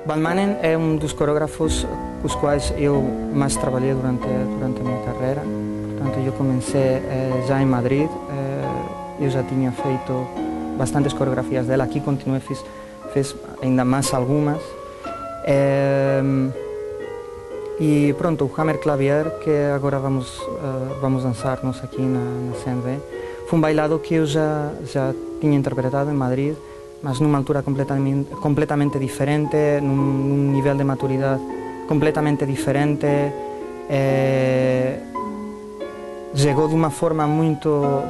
Van Manen é um dos coreógrafos com os quais eu mais trabalhei durante a minha carreira. Portanto, eu comecei já em Madrid, eu já tinha feito bastantes coreografias dela, aqui continuei, fiz ainda mais algumas. E pronto, o Hammer Clavier, que agora vamos dançar nós aqui na CNV, foi um bailado que eu já tinha interpretado em Madrid, mas numa altura completamente diferente, num nível de maturidade completamente diferente. Chegou de uma forma muito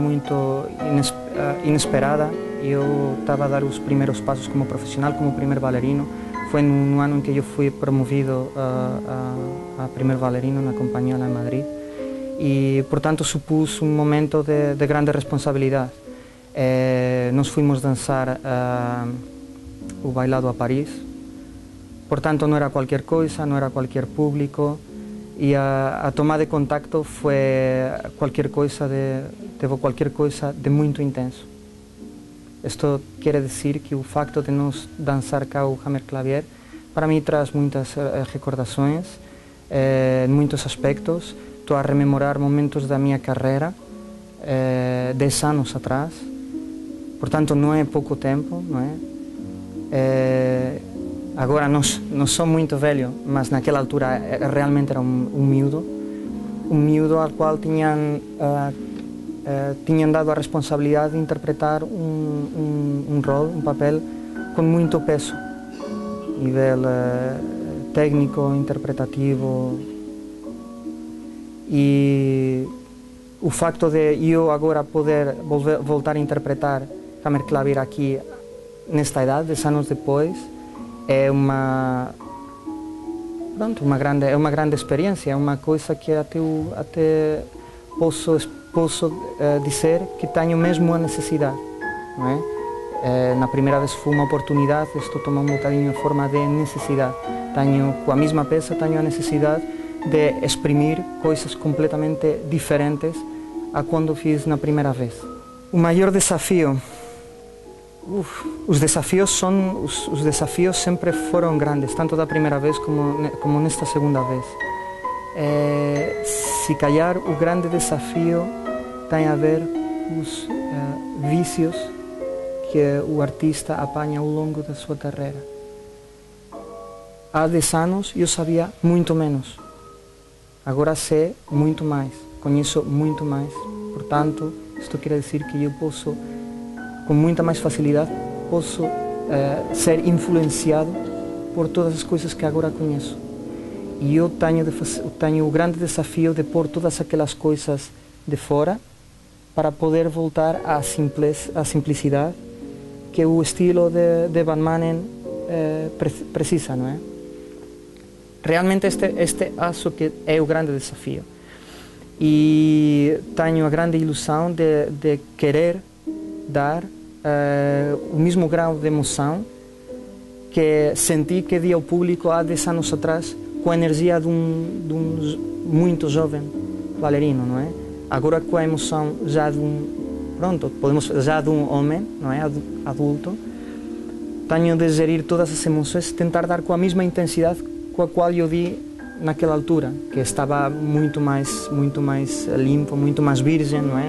inesperada. Eu estava a dar os primeiros passos como profissional, como primeiro bailarino. Foi no ano em que eu fui promovido a primeiro bailarino na companhia lá em Madrid. E, portanto, supus um momento de grande responsabilidade. Nós fomos dançar o bailado a Paris, portanto não era qualquer coisa, não era qualquer público, e a tomada de contacto foi qualquer coisa de muito intenso. Isto quer dizer que o facto de nós dançar cá o Hammer Clavier, para mim traz muitas recordações, em muitos aspectos. Estou a rememorar momentos da minha carreira, 10 anos atrás. Portanto, não é pouco tempo, não é? Agora não sou muito velho, mas naquela altura realmente era um miúdo ao qual tinham dado a responsabilidade de interpretar um rol, um papel com muito peso, nível técnico, interpretativo. E o facto de eu agora poder voltar a interpretar Hammer Clavier aqui nesta idade, 10 anos depois, é uma grande experiência, é uma coisa que até posso dizer que tenho mesmo a necessidade, não é? Na primeira vez foi uma oportunidade, estou tomando um bocadinho a forma de necessidade. Com a mesma peça, tenho a necessidade de exprimir coisas completamente diferentes a quando fiz na primeira vez. O maior desafio, os desafios sempre foram grandes, tanto da primeira vez como nesta segunda vez. Se calhar o grande desafio tem a ver com os vícios que o artista apanha ao longo da sua carreira. Há 10 anos eu sabia muito menos, agora sei muito mais, conheço muito mais. Portanto, isto quer dizer que eu posso, com muita mais facilidade, ser influenciado por todas as coisas que agora conheço. E eu tenho o grande desafio de pôr todas aquelas coisas de fora para poder voltar à simplicidade que o estilo de Van Manen precisa, não é? Realmente este acho que é o grande desafio. E tenho a grande ilusão de querer dar o mesmo grau de emoção que senti que di ao público há 10 anos atrás, com a energia de um muito jovem bailarino, não é? Agora com a emoção já de um homem, não é? Adulto. Tenho de gerir todas as emoções, tentar dar com a mesma intensidade com a qual eu di naquela altura, que estava muito mais limpo, muito mais virgem, não é?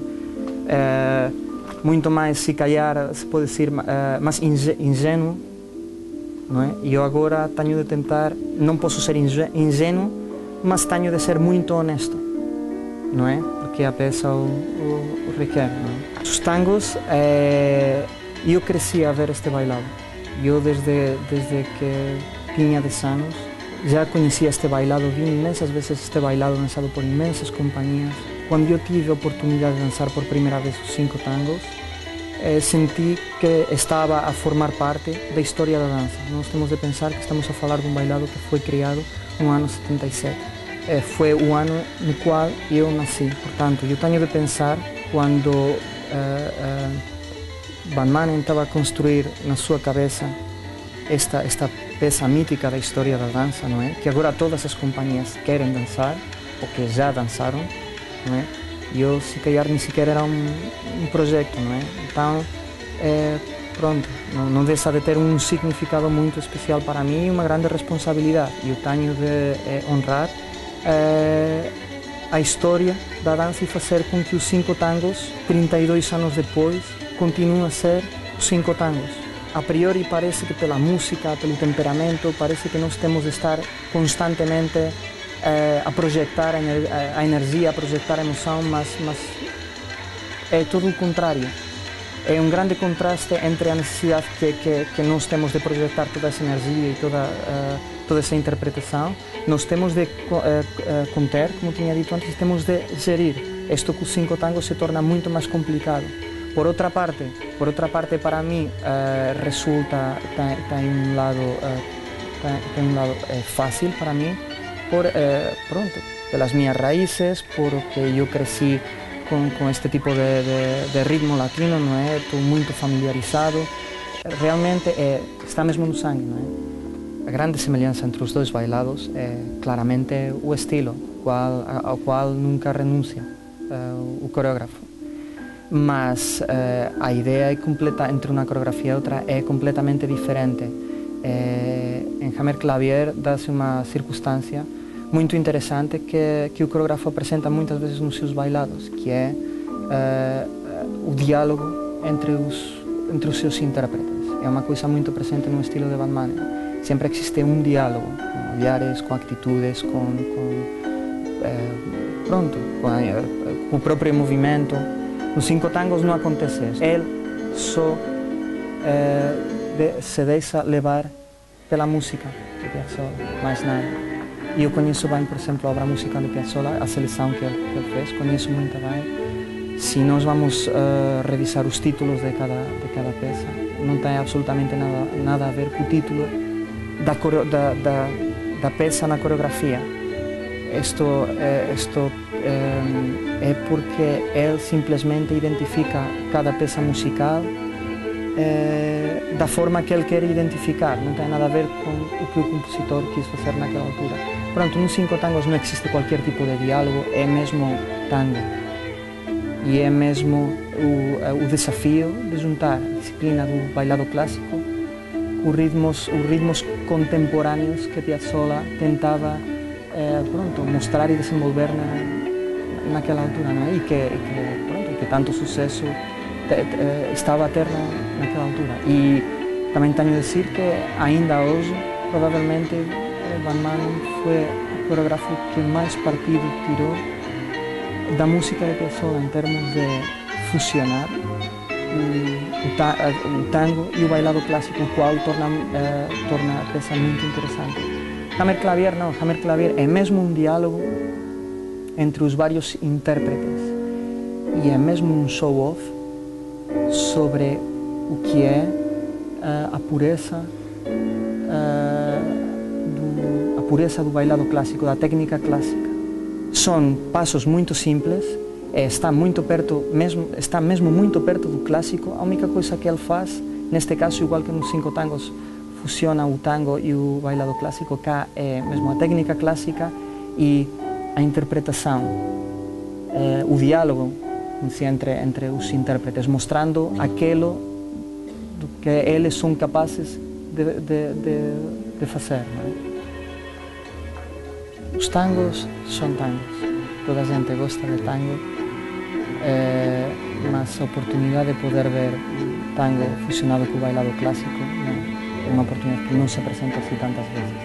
Muito mais, se calhar, se pode dizer, mais ingênuo, não é? E eu agora tenho de tentar, não posso ser ingênuo, mas tenho de ser muito honesto, não é? Porque a peça o requer, não é? Os tangos, eu cresci a ver este bailado. Eu desde que tinha 10 anos já conhecia este bailado, vi imensas vezes este bailado dançado por imensas companhias. Quando eu tive a oportunidade de dançar por primeira vez os 5 tangos, senti que estava a formar parte da história da dança. Nós temos de pensar que estamos a falar de um bailado que foi criado no ano 77. Foi o ano no qual eu nasci. Portanto, eu tenho de pensar quando Van Manen estava a construir na sua cabeça esta peça mítica da história da dança, não é? Que agora todas as companhias querem dançar, ou que já dançaram, não é? E eu, se calhar, nem sequer era um projeto, não é? Então, pronto, não deixa de ter um significado muito especial para mim e uma grande responsabilidade. Eu tenho de honrar a história da dança e fazer com que os 5 tangos, 32 anos depois, continuem a ser os 5 tangos. A priori parece que pela música, pelo temperamento, parece que nós temos de estar constantemente a projetar a energia, a projetar a emoção, mas é todo o contrário. É um grande contraste entre a necessidade que nós temos de projetar toda essa energia e toda essa interpretação. Nós temos de conter, como tinha dito antes, temos de gerir. Isto com os 5 tangos se torna muito mais complicado. Por outra parte para mim resulta, tem um lado fácil para mim, pelas minhas raízes, porque eu cresci com este tipo de ritmo latino, não é? Estou muito familiarizado. Realmente está mesmo no sangue, não é? A grande semelhança entre os dois bailados é claramente o estilo, ao qual nunca renuncia o coreógrafo. Mas a ideia entre uma coreografia e outra é completamente diferente. Em Hammer Clavier dá-se uma circunstância muito interessante que o coreógrafo apresenta muitas vezes nos seus bailados, que é o diálogo entre os seus intérpretes. É uma coisa muito presente no estilo de Van Manen. Sempre existe um diálogo, com olhares, com atitudes, com o próprio movimento. Nos 5 tangos não acontece isso. Ele só se deixa levar pela música de Piazzolla, mais nada. E eu conheço bem, por exemplo, a obra musical de Piazzolla, a seleção que ele fez, conheço muito bem. Se nós vamos revisar os títulos de cada peça, não tem absolutamente nada a ver com o título da peça na coreografia. Isto é porque ele simplesmente identifica cada peça musical da forma que ele quer identificar, não tem nada a ver com o que o compositor quis fazer naquela altura. Pronto, nos 5 tangos não existe qualquer tipo de diálogo, é mesmo tango. E é mesmo o desafio de juntar a disciplina do bailado clássico com os ritmos contemporâneos que Piazzolla tentava mostrar e desenvolver naquela altura, não é? E que tanto sucesso estava a ter naquela altura. E também tenho de dizer que ainda hoje, provavelmente, Van Manen foi o coreógrafo que mais partido tirou da música de Piazzolla em termos de fusionar o tango e o bailado clássico, o qual torna a peça muito interessante. Hammer Clavier não, Hammer Clavier é mesmo um diálogo entre os vários intérpretes e é mesmo um show-off sobre o que é a pureza do bailado clássico, da técnica clássica. São passos muito simples, está mesmo muito perto do clássico. A única coisa que ele faz, neste caso, igual que nos 5 tangos, fusiona o tango e o bailado clássico, cá é mesmo a técnica clássica e a interpretação, o diálogo entre os intérpretes, mostrando aquilo que eles são capazes de fazer. Não é? Os tangos são tangos, toda a gente gosta de tango, mas a oportunidade de poder ver tango fusionado com o bailado clássico é uma oportunidade que não se apresenta assim tantas vezes.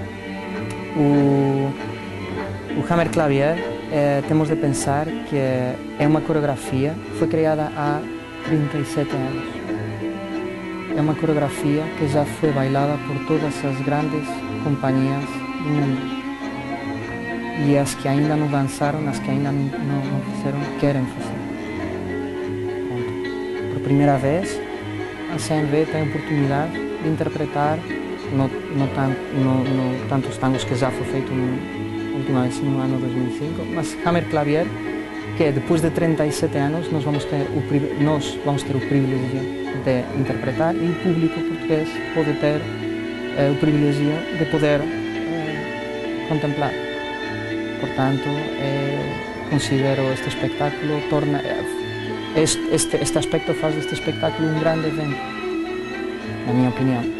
O Hammer Clavier, temos de pensar que é uma coreografia, foi criada há 37 anos. É uma coreografia que já foi bailada por todas as grandes companhias do mundo. E as que ainda não dançaram, as que ainda não fizeram, querem fazer. Pronto. Por primeira vez, a CNV tem a oportunidade de interpretar, não tanto os tangos que já foi feito na última vez no ano 2005, mas Hammer Clavier, que depois de 37 anos nós vamos ter o privilégio de interpretar e o público português pode ter o privilégio de poder contemplar. Portanto, considero este espectáculo, este aspecto faz deste espectáculo um grande evento. na minha opinião.